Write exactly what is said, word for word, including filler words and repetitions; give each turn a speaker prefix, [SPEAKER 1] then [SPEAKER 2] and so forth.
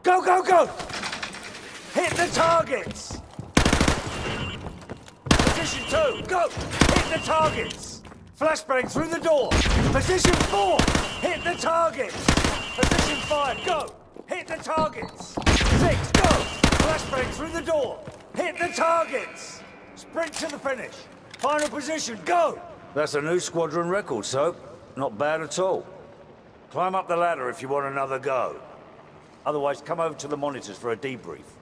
[SPEAKER 1] Go, go, go! Hit the targets! Position two, go! Hit the targets! Flashbang through the door! Position four, hit the targets! Position five, go! Hit the targets! Six, go! Flashbang through the door! Hit the targets! Sprint to the finish! Final position, go! That's a new squadron record, Soap. Not bad at all. Climb up the ladder if you want another go. Otherwise, come over to the monitors for a debrief.